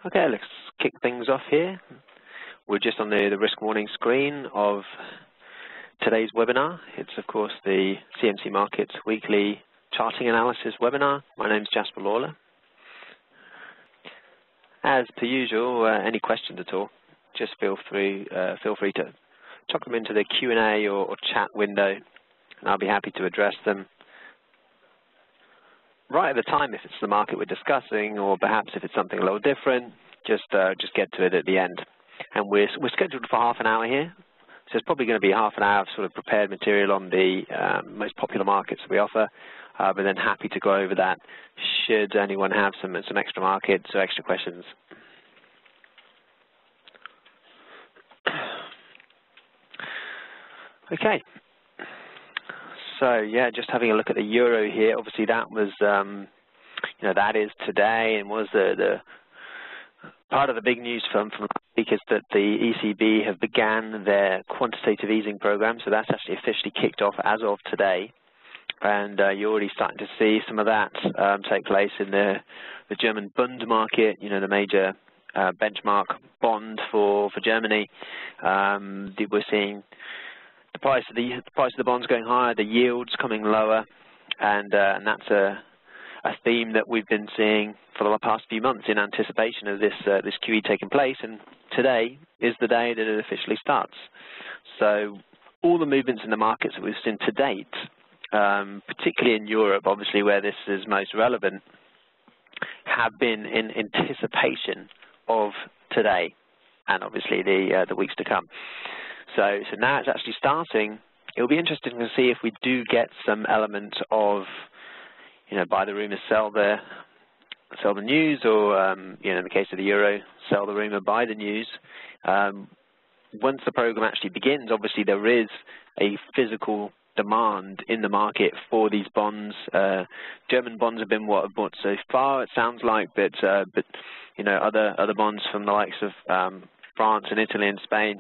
Okay, let's kick things off here. We're just on the risk warning screen of today's webinar. It's, of course, the CMC Markets weekly charting analysis webinar. My name's Jasper Lawler. As per usual, any questions at all, just feel free to chuck them into the Q&A or chat window, and I'll be happy to address them right at the time if it's the market we're discussing, or perhaps if it's something a little different, just get to it at the end. And we're scheduled for half an hour here, so it's probably going to be half an hour of sort of prepared material on the most popular markets we offer, but then happy to go over that should anyone have some extra markets or extra questions. Okay. So yeah, just having a look at the euro here. Obviously, that was, that is today, and was the part of the big news from last week is that the ECB have began their quantitative easing program. So that's actually officially kicked off as of today, and you're already starting to see some of that take place in the German Bund market. The major benchmark bond for Germany. We're seeing the price of the bonds going higher, the yields coming lower, and that's a theme that we've been seeing for the past few months in anticipation of this QE taking place. And today is the day that it officially starts. So all the movements in the markets that we've seen to date, particularly in Europe, obviously where this is most relevant, have been in anticipation of today and obviously the weeks to come. So now it's actually starting. It'll be interesting to see if we do get some element of, buy the rumor, sell the news, or in the case of the euro, sell the rumor, buy the news. Once the program actually begins, obviously there is a physical demand in the market for these bonds. German bonds have been what I've bought so far, it sounds like, but other bonds from the likes of France and Italy and Spain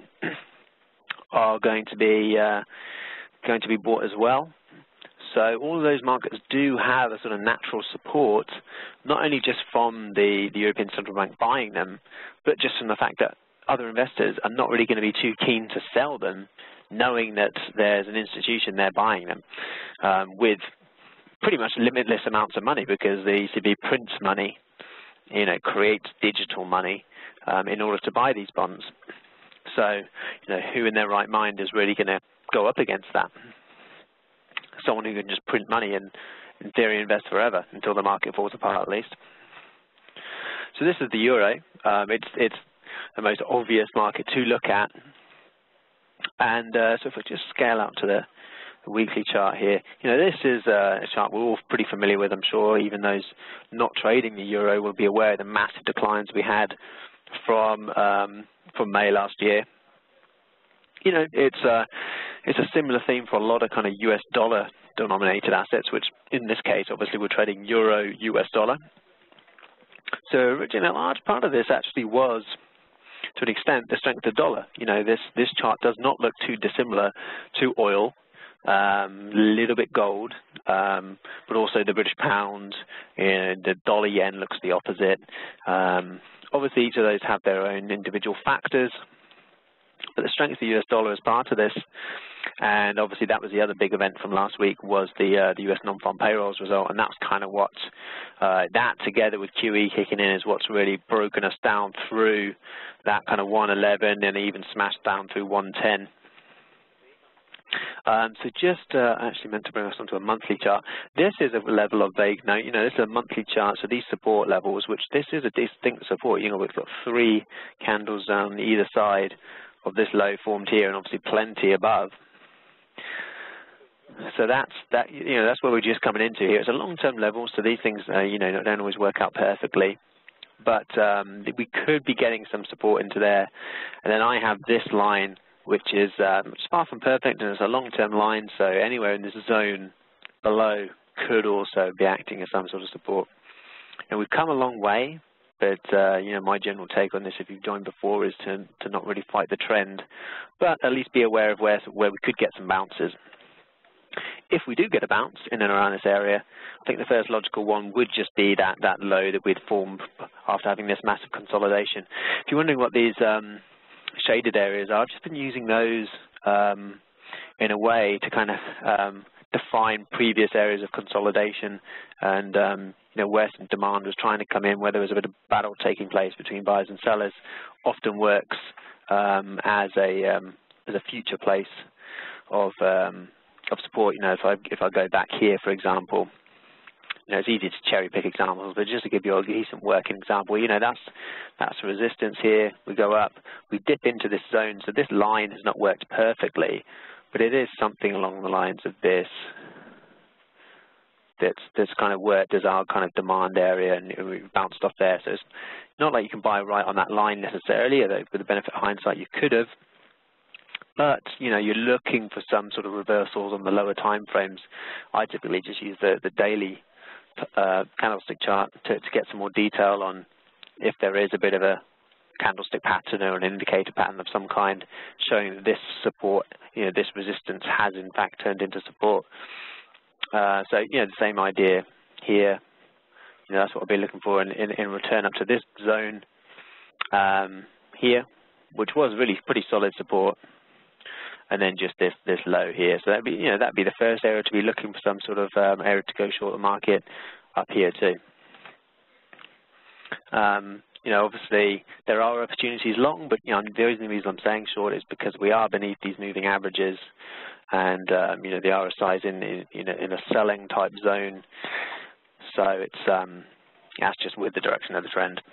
are going to be bought as well. So all of those markets do have a sort of natural support, not only just from the European Central Bank buying them, but just from the fact that other investors are not really going to be too keen to sell them, knowing that there's an institution there buying them with pretty much limitless amounts of money, because the ECB prints money, creates digital money in order to buy these bonds. So, who in their right mind is really going to go up against that? Someone who can just print money and, in theory, invest forever until the market falls apart, at least. So this is the euro. It's the most obvious market to look at. And so if we just scale up to the weekly chart here, this is a chart we're all pretty familiar with, I'm sure. Even those not trading the euro will be aware of the massive declines we had from May last year. It's a similar theme for a lot of kind of US dollar denominated assets, which in this case, obviously, we're trading euro, US dollar. So originally, a large part of this actually was, to an extent, the strength of the dollar. This chart does not look too dissimilar to oil, little bit gold, but also the British pound, and the dollar yen looks the opposite. Obviously, each of those have their own individual factors, but the strength of the US dollar is part of this. And obviously, that was the other big event from last week, was the US non-farm payrolls result, and that's kind of what that, together with QE kicking in, is what's really broken us down through that kind of 111 and even smashed down through 110. So just actually meant to bring us onto a monthly chart. This is a level of vague note. This is a monthly chart, so these support levels, which this is a distinct support. We've got 3 candles down either side of this low formed here, and obviously plenty above. So that's where we're just coming into here. It's a long-term level, so these things don't always work out perfectly, but we could be getting some support into there. And then I have this line, which is far from perfect, and it's a long-term line, so anywhere in this zone below could also be acting as some sort of support. And we've come a long way, but my general take on this, if you've joined before, is to not really fight the trend, but at least be aware of where we could get some bounces. if we do get a bounce in and around this area, I think the first logical one would just be that low that we'd formed after having this massive consolidation. If you're wondering what these shaded areas are, I've just been using those in a way to kind of define previous areas of consolidation and where some demand was trying to come in, where there was a bit of battle taking place between buyers and sellers, often works as a future place of support. If I go back here, for example, it's easy to cherry pick examples, but just to give you a decent working example, that's resistance here. We go up, we dip into this zone, so this line has not worked perfectly, but it is something along the lines of this. That's kind of worked as our kind of demand area, and we bounced off there. So it's not like you can buy right on that line necessarily, although with the benefit of hindsight you could have. But you're looking for some sort of reversals on the lower time frames. I typically just use the daily candlestick chart to get some more detail on if there is a bit of a candlestick pattern or an indicator pattern of some kind, showing that this support, this resistance has in fact turned into support. So the same idea here. That's what I'll be looking for in return up to this zone here, which was really pretty solid support, and then just this low here. So that'd be the first area to be looking for some sort of area to go short the market up here too. Obviously there are opportunities long, but the only reason I'm saying short is because we are beneath these moving averages, and the RSI is in a selling type zone. So it's that's just with the direction of the trend.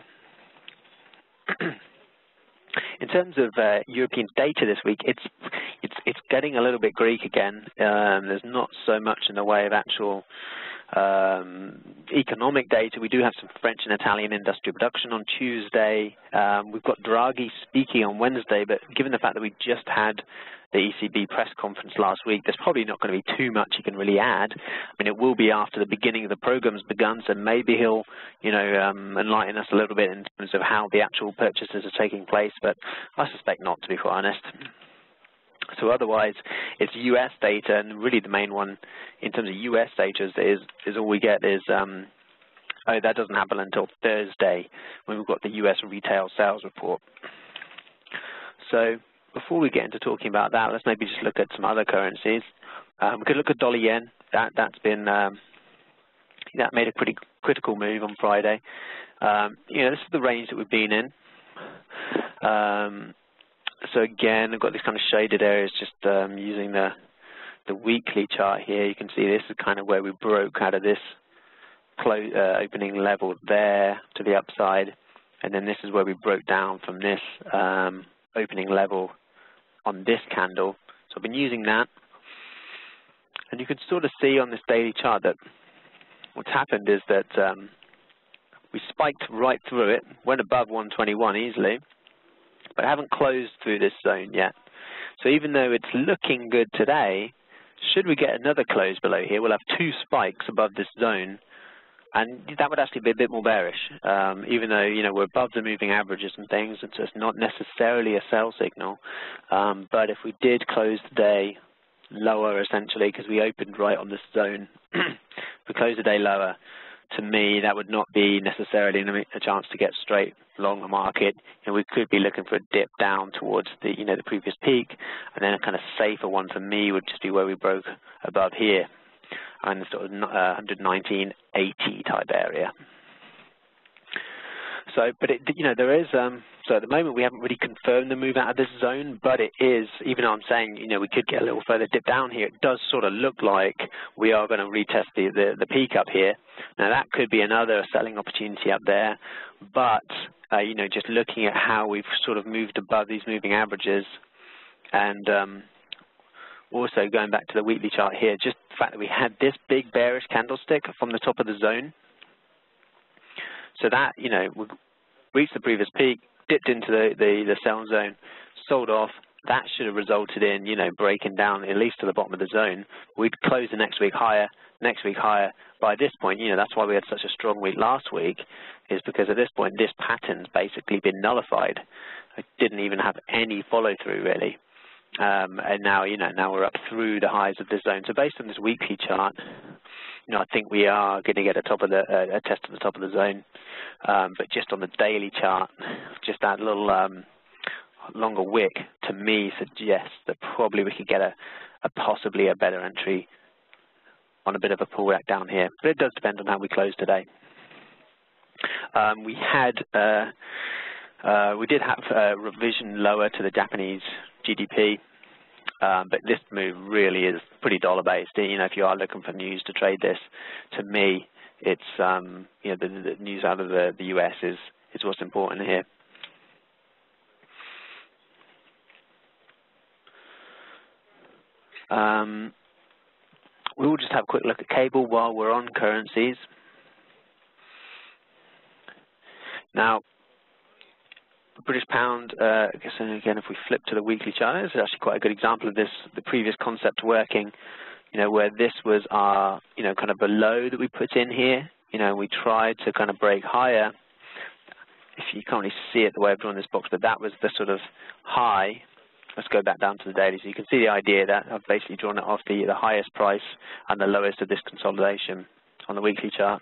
In terms of European data this week, it's getting a little bit Greek again. There's not so much in the way of actual economic data. We do have some French and Italian industrial production on Tuesday. We've got Draghi speaking on Wednesday, but given the fact that we just had the ECB press conference last week, there's probably not going to be too much he can really add. I mean, it will be after the beginning of the program's begun, so maybe he'll, enlighten us a little bit in terms of how the actual purchases are taking place, but I suspect not, to be quite honest. So otherwise, it's U.S. data, and really the main one in terms of U.S. data is all we get is, that doesn't happen until Thursday when we've got the U.S. retail sales report. So before we get into talking about that, let's maybe just look at some other currencies. We could look at dollar yen. That's been that made a pretty critical move on Friday. This is the range that we've been in. So again, I've got these kind of shaded areas. Just using the weekly chart here, you can see this is kind of where we broke out of this opening level there to the upside, and then this is where we broke down from this opening level on this candle. So I've been using that, and you can sort of see on this daily chart that what's happened is that we spiked right through it, went above 121 easily, but haven't closed through this zone yet. So even though it's looking good today, should we get another close below here, we'll have two spikes above this zone, and that would actually be a bit more bearish, even though we're above the moving averages and things. It's just not necessarily a sell signal, but if we did close the day lower, essentially, because we opened right on this zone, if we close the day lower, to me that would not be necessarily a chance to get straight long the market. We could be looking for a dip down towards the the previous peak, and then a kind of safer one for me would just be where we broke above here, and the sort of 119.80 type area. So, but there is so at the moment we haven't really confirmed the move out of this zone, but it is, even though I'm saying we could get a little further dip down here, it does sort of look like we are going to retest the peak up here. Now that could be another selling opportunity up there, but just looking at how we've sort of moved above these moving averages, and also going back to the weekly chart here, just the fact that we had this big bearish candlestick from the top of the zone. So that, we reached the previous peak, dipped into the sell zone, sold off. That should have resulted in, breaking down at least to the bottom of the zone. We'd close the next week higher, next week higher. By this point, that's why we had such a strong week last week, is because at this point, this pattern's basically been nullified. It didn't even have any follow-through, really. and now, now we're up through the highs of this zone. So based on this weekly chart, I think we are going to get a test at the top of the zone. But just on the daily chart, just that little longer wick to me suggests that probably we could get possibly a better entry on a bit of a pullback down here. But it does depend on how we close today. We did have a revision lower to the Japanese GDP. But this move really is pretty dollar-based. If you are looking for news to trade this, to me, it's the news out of the US is what's important here. We will just have a quick look at cable while we're on currencies. Now, the British pound, again, if we flip to the weekly chart, this is actually quite a good example of this, the previous concept working, where this was our, kind of below that we put in here. We tried to kind of break higher. If you can't really see it the way I've drawn this box, but that was the sort of high. Let's go back down to the daily. So you can see the idea that I've basically drawn it off the highest price and the lowest of this consolidation on the weekly chart.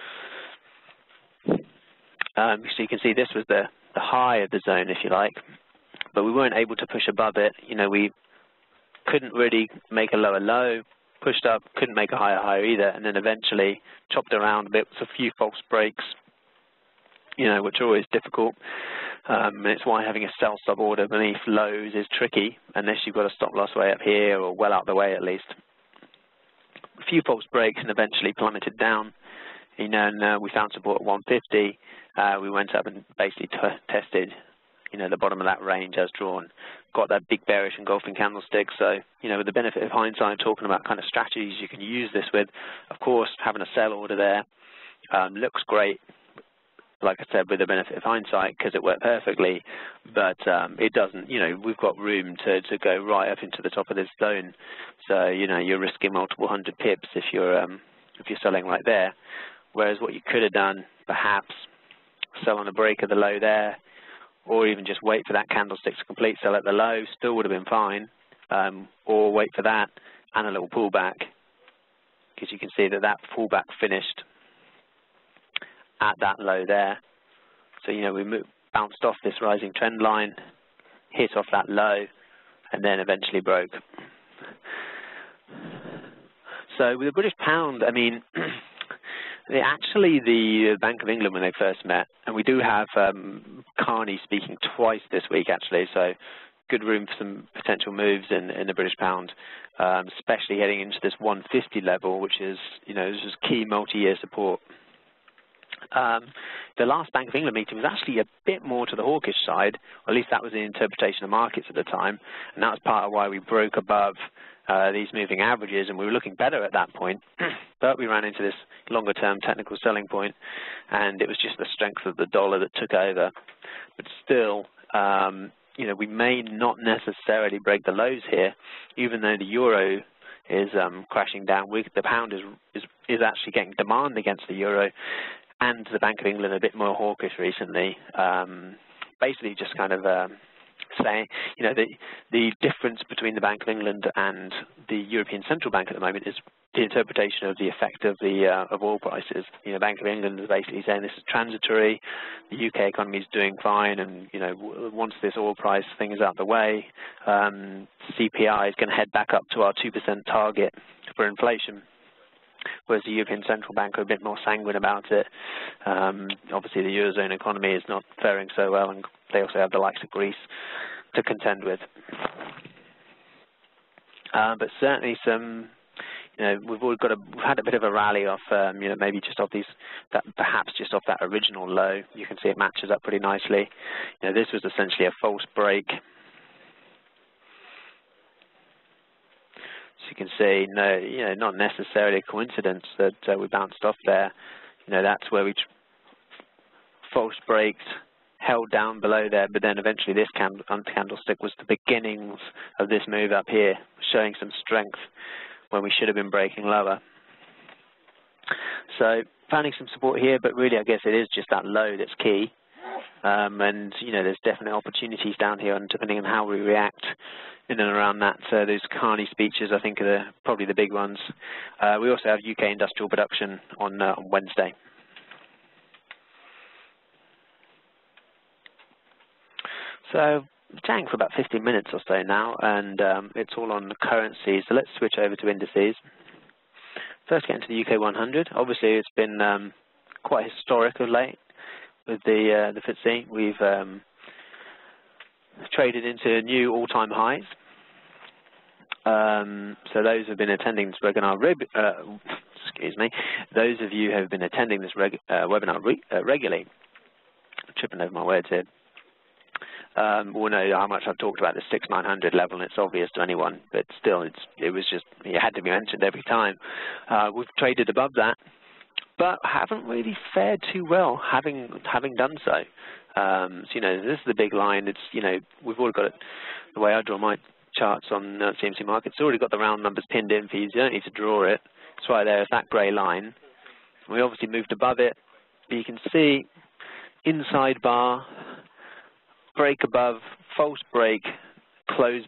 So you can see this was the high of the zone, if you like, but we weren't able to push above it. We couldn't really make a lower low, pushed up, couldn't make a higher higher either, and then eventually chopped around a bit with a few false breaks, which are always difficult. And it's why having a sell sub order beneath lows is tricky, unless you've got a stop loss way up here or well out the way at least. A few false breaks and eventually plummeted down. And we found support at 150. We went up and basically tested, the bottom of that range as drawn. Got that big bearish engulfing candlestick. So, with the benefit of hindsight, talking about kind of strategies you can use this with, of course, having a sell order there looks great. Like I said, with the benefit of hindsight, because it worked perfectly, but it doesn't. We've got room to go right up into the top of this zone. So, you're risking multiple hundred pips if you're selling right there. Whereas what you could have done, perhaps, sell on a break of the low there, or even just wait for that candlestick to complete, sell at the low, still would have been fine, or wait for that and a little pullback, because you can see that pullback finished at that low there. So, we bounced off this rising trend line, hit off that low, and then eventually broke. So with the British pound, I mean, actually the Bank of England, when they first met, and we do have Carney speaking twice this week actually, so good room for some potential moves in the British pound, especially heading into this 150 level, which is, this is key multi-year support. The last Bank of England meeting was actually a bit more to the hawkish side, or at least that was the interpretation of markets at the time, and that was part of why we broke above these moving averages, and we were looking better at that point, but we ran into this longer-term technical selling point, and it was just the strength of the dollar that took over. But still, we may not necessarily break the lows here, even though the euro is crashing down. The pound is actually getting demand against the euro, and the Bank of England a bit more hawkish recently, basically just kind of saying, the difference between the Bank of England and the European Central Bank at the moment is the interpretation of the effect of of oil prices. Bank of England is basically saying this is transitory, the UK economy is doing fine, and once this oil price thing is out of the way, CPI is going to head back up to our 2% target for inflation. Whereas the European Central Bank are a bit more sanguine about it. Obviously, the Eurozone economy is not faring so well, and they also have the likes of Greece to contend with. But certainly some, we've had a bit of a rally off, maybe just off perhaps just off that original low. You can see it matches up pretty nicely. This was essentially a false break. You can see, not necessarily a coincidence that we bounced off there. That's where we false braked, held down below there, but then eventually this candlestick was the beginnings of this move up here, showing some strength when we should have been breaking lower. So finding some support here, but really I guess it is just that low that's key. and there's definitely opportunities down here, and depending on how we react in and around that, those Carney speeches, I think, are probably the big ones. We also have UK industrial production on Wednesday. So chatting for about 15 minutes or so now, and it's all on the currencies. So let's switch over to indices. First, get into the UK 100. Obviously, it's been quite historic of late with the FTSE. We've traded into new all-time highs. So those have been attending this webinar. Excuse me. Those of you who have been attending this webinar regularly, tripping over my words here, will know how much I've talked about the 6,900 level, and it's obvious to anyone, but still, it had to be mentioned every time. We've traded above that, but haven't really fared too well, having done so. So this is the big line. It's we've already got it. The way I draw my charts on CMC Markets, it's already got the round numbers pinned in for you. You don't need to draw it. It's right there. It's that grey line. We obviously moved above it, but you can see inside bar, break above, false break, close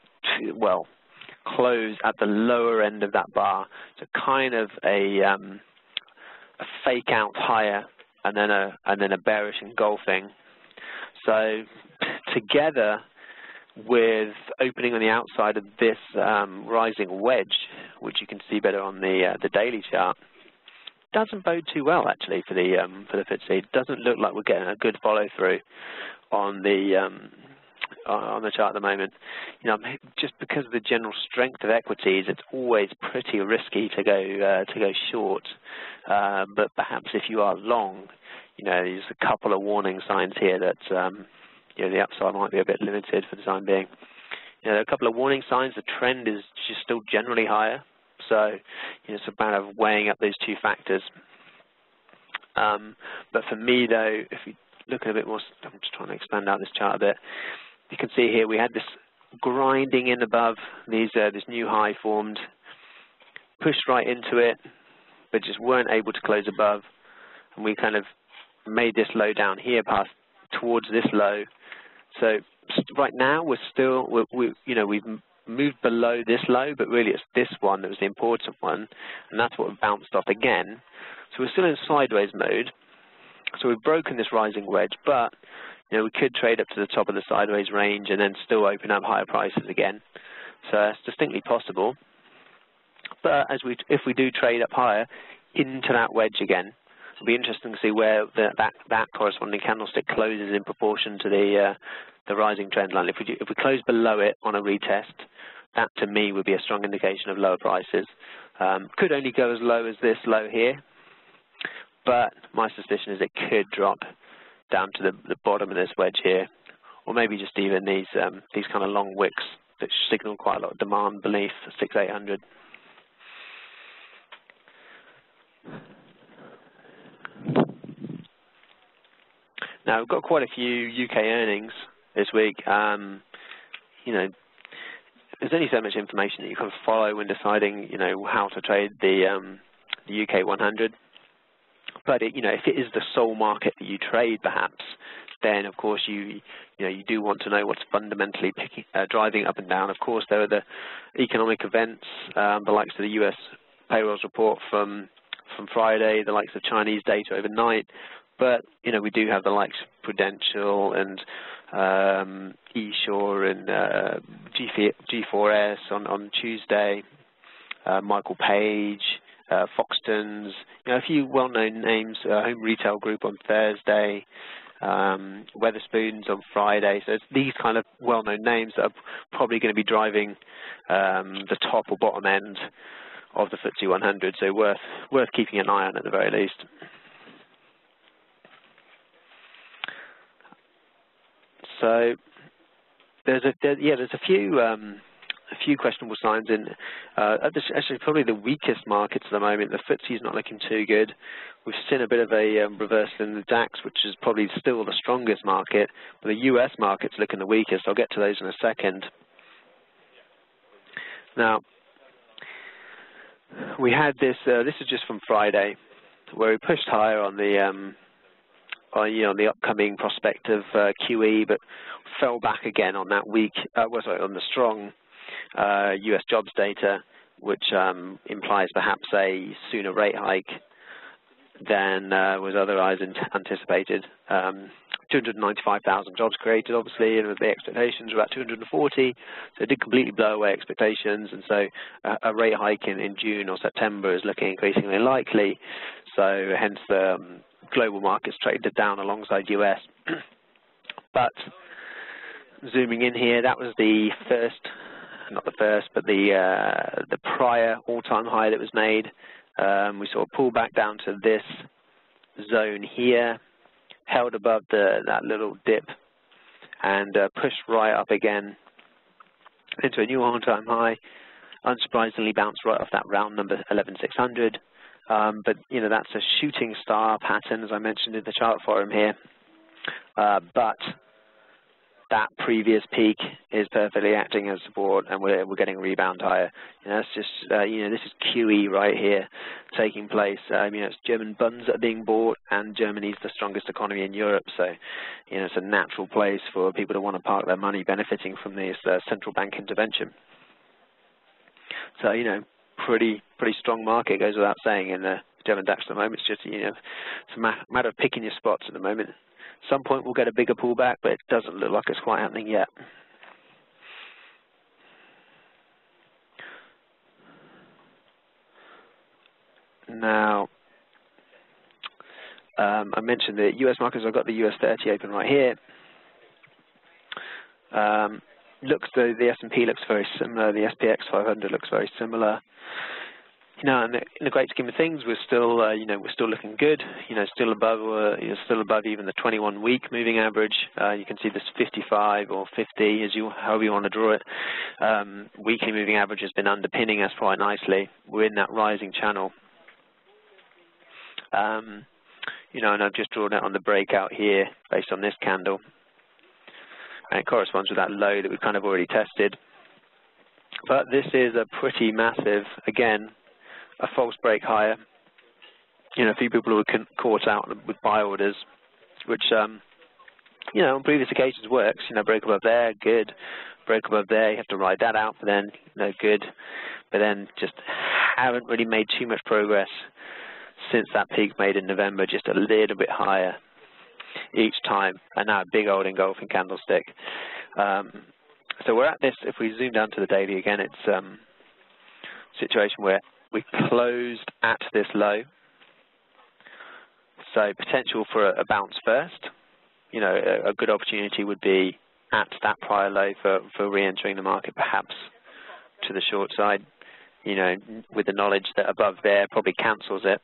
at the lower end of that bar. So kind of a fake out higher, and then a bearish engulfing. So together with opening on the outside of this rising wedge, which you can see better on the daily chart, doesn't bode too well actually for the FTSE. It doesn't look like we're getting a good follow through on the chart at the moment. Just because of the general strength of equities, it's always pretty risky to go short. But perhaps if you are long, there's a couple of warning signs here that the upside might be a bit limited for the time being. There are a couple of warning signs. The trend is just still generally higher. So it's a matter of weighing up those two factors. But for me, though, if you look at a bit more, I'm just trying to expand out this chart a bit. You can see here we had this grinding in above this new high formed, pushed right into it, but just weren't able to close above, and we kind of made this low down here, past towards this low. So right now we've moved below this low, but really it's this one that was the important one, and that's what bounced off again. So we're still in sideways mode. So we've broken this rising wedge, but we could trade up to the top of the sideways range and then still open up higher prices again. So it's distinctly possible. But if we do trade up higher into that wedge again, it'll be interesting to see where that corresponding candlestick closes in proportion to the rising trend line. If we close below it on a retest, that to me would be a strong indication of lower prices. Could only go as low as this low here, but my suspicion is it could drop down to the bottom of this wedge here, or maybe just even these kind of long wicks that signal quite a lot of demand beneath 6,800. Now we've got quite a few UK earnings this week. There's only so much information that you can follow when deciding, how to trade the UK 100. But if it is the sole market that you trade, perhaps, then of course you do want to know what's fundamentally driving up and down. Of course, there are the economic events, the likes of the U.S. payrolls report from Friday, the likes of Chinese data overnight. But we do have the likes of Prudential and eShore and G4S on Tuesday, Michael Page, Foxtons, a few well-known names, Home Retail Group on Thursday, Weatherspoons on Friday. So it's these kind of well-known names that are probably going to be driving the top or bottom end of the FTSE 100. So worth keeping an eye on at the very least. So there's a few questionable signs in actually probably the weakest markets at the moment. The FTSE is not looking too good. We've seen a bit of a reversal in the DAX, which is probably still the strongest market, but the US market's looking the weakest. I'll get to those in a second. Now, we had this is just from Friday, where we pushed higher on on the upcoming prospect of QE, but fell back again on that weak, on the strong U.S. jobs data, which implies perhaps a sooner rate hike than was otherwise anticipated. 295,000 jobs created, obviously, and the expectations were about 240, so it did completely blow away expectations, and so a rate hike in June or September is looking increasingly likely, so hence the global markets traded down alongside US. But zooming in here, that was the first, not the first, but the prior all-time high that was made. We saw a pullback down to this zone here, held above that little dip, and pushed right up again into a new all-time high. Unsurprisingly, bounced right off that round number 11,600. But that's a shooting star pattern, as I mentioned in the chart forum here. But that previous peak is perfectly acting as support, and we're getting a rebound higher. That's just this is QE right here taking place. It's German bonds that are being bought, and Germany's the strongest economy in Europe, so it's a natural place for people to want to park their money, benefiting from this central bank intervention. So pretty strong market, goes without saying, in the German DAX at the moment. It's just it's a matter of picking your spots at the moment. At some point we'll get a bigger pullback, but it doesn't look like it's quite happening yet. Now, I mentioned the US markets. I've got the US 30 open right here. Looks though the S&P looks very similar. The SPX 500 looks very similar. In the great scheme of things, we're still, we're still looking good. Still above, even the 21-week moving average. You can see this 55 or 50, however you want to draw it. Weekly moving average has been underpinning us quite nicely. We're in that rising channel. And I've just drawn it on the breakout here based on this candle, and it corresponds with that low that we've kind of already tested. But this is a pretty massive, again, a false break higher. A few people who were caught out with buy orders, which, on previous occasions works. Break above there, good. Break above there, you have to ride that out, but then, good. But then just haven't really made too much progress since that peak made in November, just a little bit higher each time, and now a big old engulfing candlestick. So we're at this, if we zoom down to the daily again, it's a situation where we closed at this low, so potential for a bounce first. A good opportunity would be at that prior low for re-entering the market, perhaps to the short side, with the knowledge that above there probably cancels it.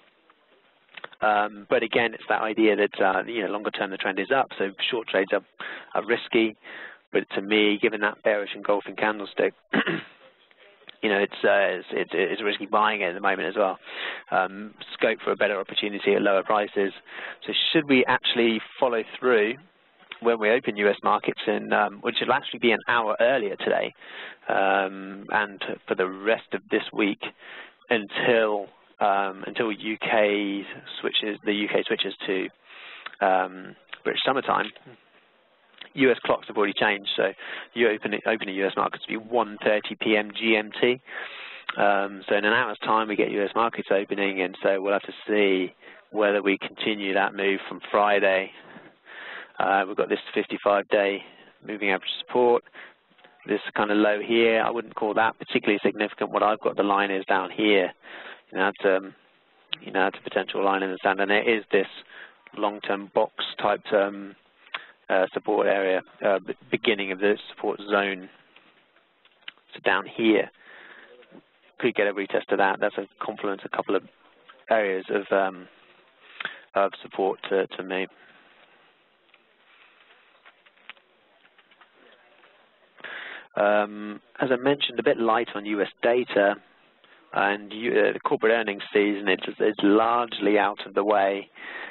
But again, it's that idea that longer term the trend is up, so short trades are risky. But to me, given that bearish engulfing candlestick, it's risky buying it at the moment as well. Scope for a better opportunity at lower prices. So should we actually follow through when we open US markets which will actually be an hour earlier today, and for the rest of this week until the UK switches to British summertime. US clocks have already changed, so you open the US markets to be 1:30 p.m. GMT. So in an hour's time we get US markets opening, and so we'll have to see whether we continue that move from Friday. We've got this 55-day moving average support. This kind of low here, I wouldn't call that particularly significant. What I've got the line is down here. That's a potential line in the sand, and there is this long-term box type support area, beginning of the support zone. So down here, could get a retest of that. That's a confluence, a couple of areas of support to me. As I mentioned, a bit light on US data, and the corporate earnings season is largely out of the way.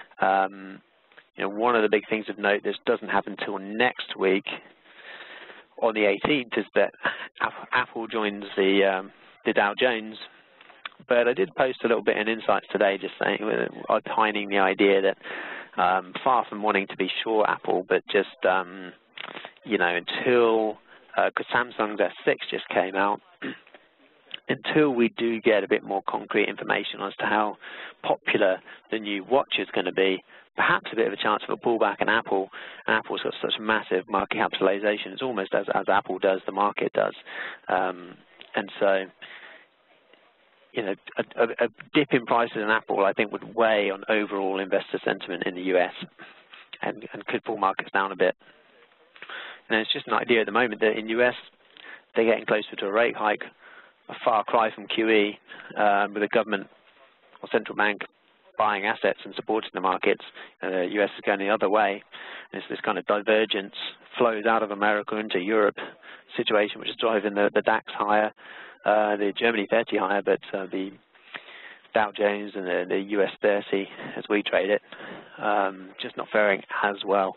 One of the big things of note, this doesn't happen until next week on the 18th, is that Apple joins the Dow Jones. But I did post a little bit in Insights today, just saying, opining the idea that Far from wanting to be short Apple, but just, you know, until, because Samsung's S6 just came out, until we do get a bit more concrete information as to how popular the new watch is going to be, perhaps a bit of a chance of a pullback in Apple. Apple's got such massive market capitalization. It's almost as Apple does, the market does. And so, you know, a dip in prices in Apple, I think, would weigh on overall investor sentiment in the US and could pull markets down a bit. And it's just an idea at the moment that in the US, they're getting closer to a rate hike, a far cry from QE, with the government or central bank buying assets and supporting the markets. The US is going the other way. It's this kind of divergence flows out of America into Europe situation, which is driving the DAX higher, the Germany 30 higher, but the Dow Jones and the US 30, as we trade it, just not faring as well.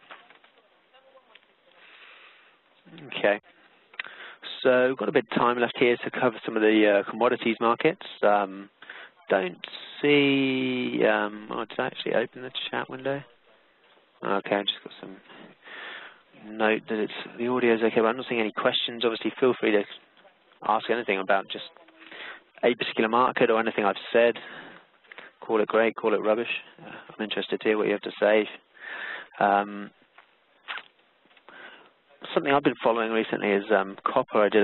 Okay. So we've got a bit of time left here to cover some of the commodities markets. Don't see, oh, did I actually open the chat window? Okay, I've just got some note that the audio is okay, but I'm not seeing any questions. Obviously, feel free to ask anything about just a particular market or anything I've said. Call it great, call it rubbish. I'm interested to hear what you have to say. Something I've been following recently is copper. I did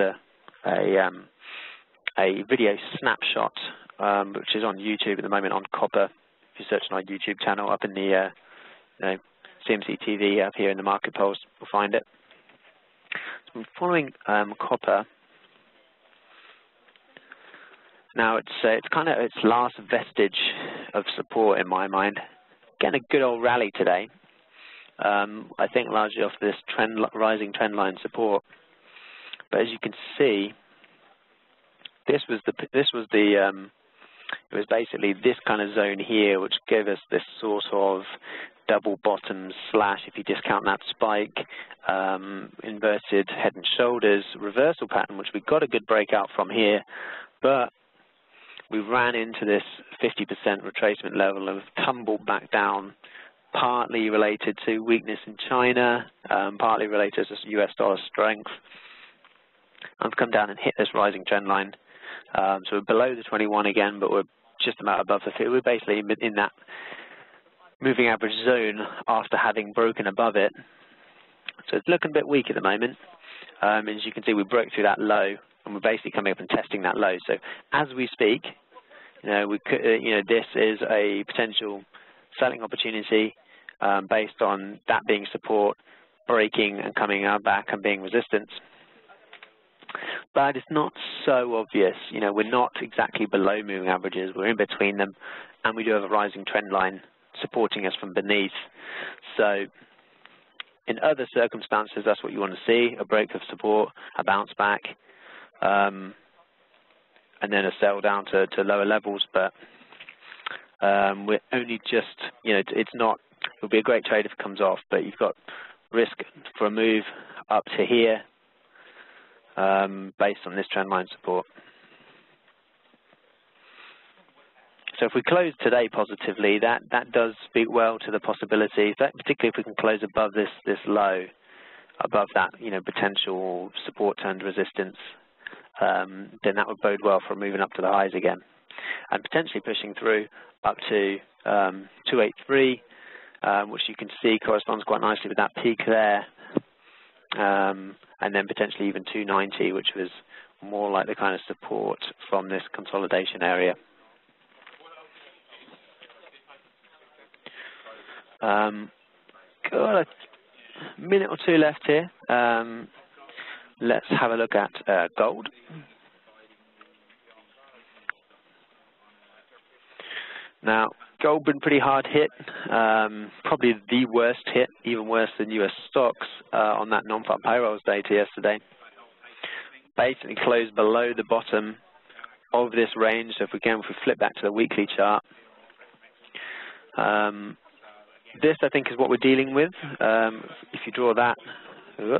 a video snapshot, which is on YouTube at the moment on copper. If you search on our YouTube channel up in the you know, CMC TV up here in the market polls, you'll find it. So I'm following copper. Now it's kind of its last vestige of support in my mind. Getting a good old rally today. I think largely off this rising trend line support. But as you can see, it was basically this kind of zone here, which gave us this sort of double bottom slash, if you discount that spike, inverted head and shoulders reversal pattern, which we got a good breakout from here, but we ran into this 50% retracement level and tumbled back down, partly related to weakness in China, partly related to US dollar strength. I've come down and hit this rising trend line. So we're below the 21 again, but we're just about above the 50. We're basically in that moving average zone after having broken above it. So it's looking a bit weak at the moment. As you can see, we broke through that low, and we're basically coming up and testing that low. So as we speak, you know, this is a potential selling opportunity based on that being support, breaking and coming out back and being resistance. But it's not so obvious. You know, we're not exactly below moving averages. We're in between them, and we do have a rising trend line supporting us from beneath. So in other circumstances, that's what you want to see, a break of support, a bounce back, and then a sell down to lower levels. But we're only just, you know, it's not, it'll be a great trade if it comes off, but you've got risk for a move up to here based on this trend line support. So if we close today positively, that does speak well to the possibility, that particularly if we can close above this low, above that, you know, potential support turned resistance, then that would bode well for moving up to the highs again, and potentially pushing through up to 283, which you can see corresponds quite nicely with that peak there, and then potentially even 290, which was more like the kind of support from this consolidation area. Got a minute or two left here. Let's have a look at gold. Now, gold been pretty hard hit, probably the worst hit, even worse than US stocks on that non-farm payrolls data yesterday. Basically closed below the bottom of this range. So if we flip back to the weekly chart, this, I think, is what we're dealing with. If you draw that, I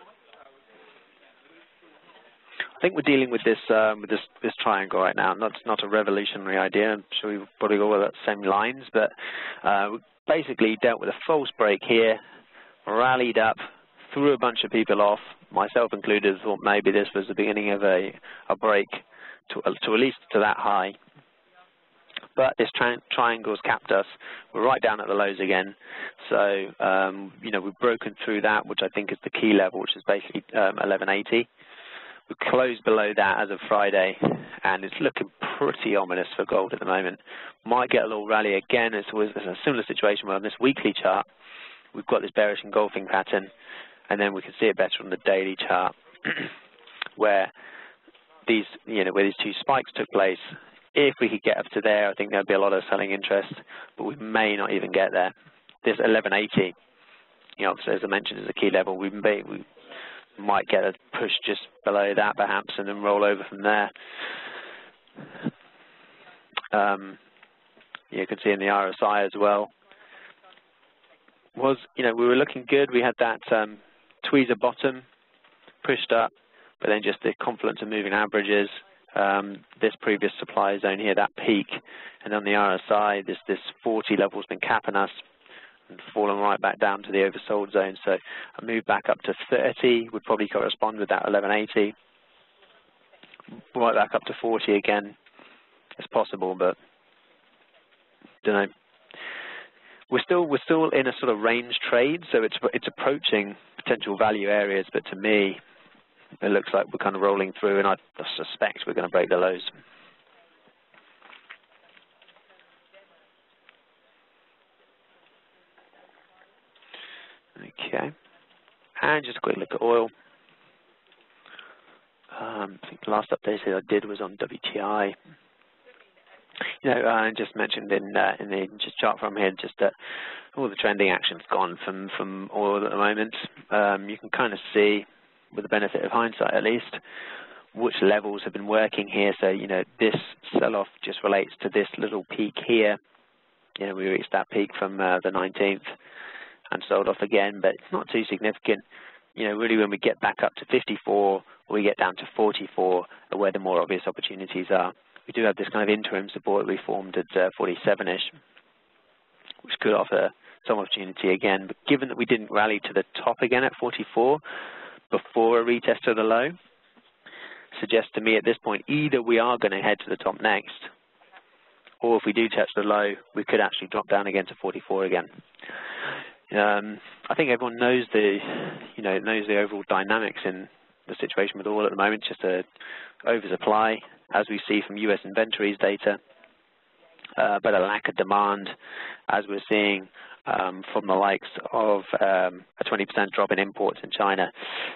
think we're dealing with this triangle right now. Not a revolutionary idea. I'm sure we've probably got all the same lines, but basically dealt with a false break here, rallied up, threw a bunch of people off, myself included, thought maybe this was the beginning of a break to at least to that high. But this triangle's capped us. We're right down at the lows again. So, you know, we've broken through that, which I think is the key level, which is basically 1180. We closed below that as of Friday, and it's looking pretty ominous for gold at the moment. Might get a little rally again. It's a similar situation where on this weekly chart, we've got this bearish engulfing pattern, and then we can see it better on the daily chart, where these, you know, where these two spikes took place. If we could get up to there, I think there'd be a lot of selling interest, but we may not even get there. This 1180, you know, as I mentioned, is a key level. We might get a push just below that, perhaps, and then roll over from there. You can see in the RSI as well. You know, we were looking good. We had that tweezer bottom pushed up, but then just the confluence of moving averages. This previous supply zone here, that peak, and on the RSI, this 40 level's been capping us and fallen right back down to the oversold zone. So a move back up to 30 would probably correspond with that 1180. Right back up to 40 again. It's possible, but don't know. We're still in a sort of range trade, so it's approaching potential value areas, but to me, it looks like we're kind of rolling through, and I suspect we're going to break the lows. Okay. And just a quick look at oil. I think the last update I did was on WTI. You know, I just mentioned in the just chart from here, just that all the trending action's gone from oil at the moment. You can kind of see, with the benefit of hindsight at least, which levels have been working here. So, you know, this sell-off just relates to this little peak here. You know, we reached that peak from the 19th and sold off again, but it's not too significant. You know, really when we get back up to 54 or we get down to 44 are where the more obvious opportunities are. We do have this kind of interim support we formed at 47-ish, which could offer some opportunity again. But given that we didn't rally to the top again at 44, before a retest of the low, suggests to me at this point either we are going to head to the top next, or if we do touch the low, we could actually drop down again to 44 again. I think everyone knows the overall dynamics in the situation with oil at the moment. Just a oversupply, as we see from U.S. inventories data, but a lack of demand, as we're seeing from the likes of a 20% drop in imports in China.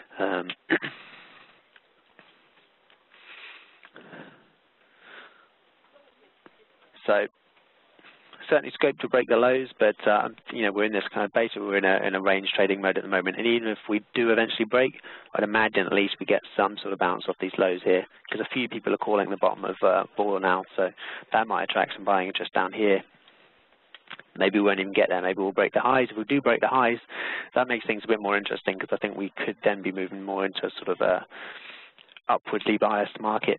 So certainly scope to break the lows, but you know, we're in this kind of basically we're in a range trading mode at the moment. And even if we do eventually break, I'd imagine at least we get some sort of bounce off these lows here, because a few people are calling the bottom of oil now, so that might attract some buying interest down here. Maybe we won't even get there. Maybe we'll break the highs. If we do break the highs, that makes things a bit more interesting, because I think we could then be moving more into sort of a upwardly biased market.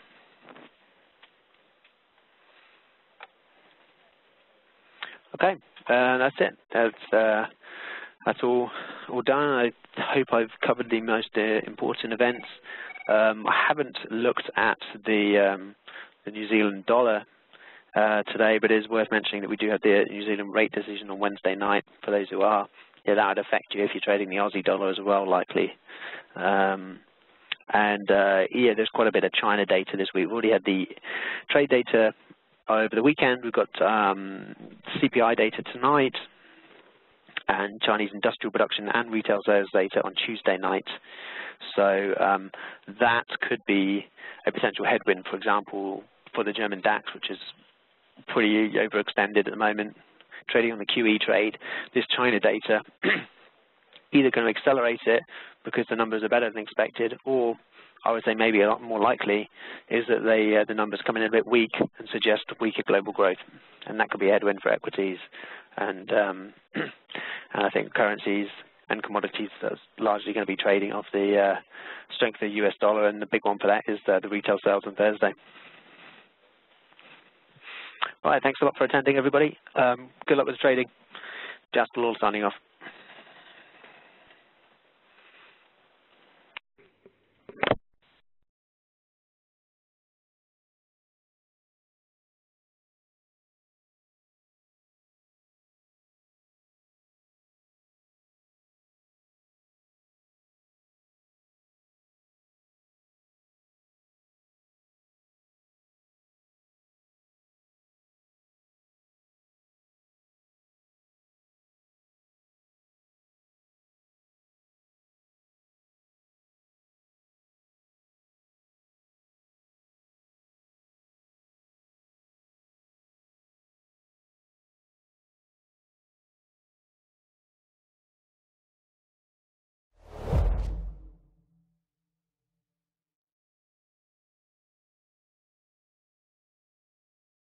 Okay, that's it. That's all done. I hope I've covered the most important events. I haven't looked at the New Zealand dollar today, but it is worth mentioning that we do have the New Zealand rate decision on Wednesday night. For those who are, yeah, that would affect you if you're trading the Aussie dollar as well, likely. Yeah, there's quite a bit of China data this week. We've already had the trade data over the weekend. We've got CPI data tonight, and Chinese industrial production and retail sales data on Tuesday night. So that could be a potential headwind, for example, for the German DAX, which is pretty overextended at the moment, trading on the QE trade. This China data either going to accelerate it because the numbers are better than expected, or I would say maybe a lot more likely is that the numbers come in a bit weak and suggest weaker global growth, and that could be a headwind for equities. And I think currencies and commodities are largely going to be trading off the strength of the US dollar, and the big one for that is the retail sales on Thursday. All right, thanks a lot for attending, everybody. Good luck with the trading. Jasper Law signing off.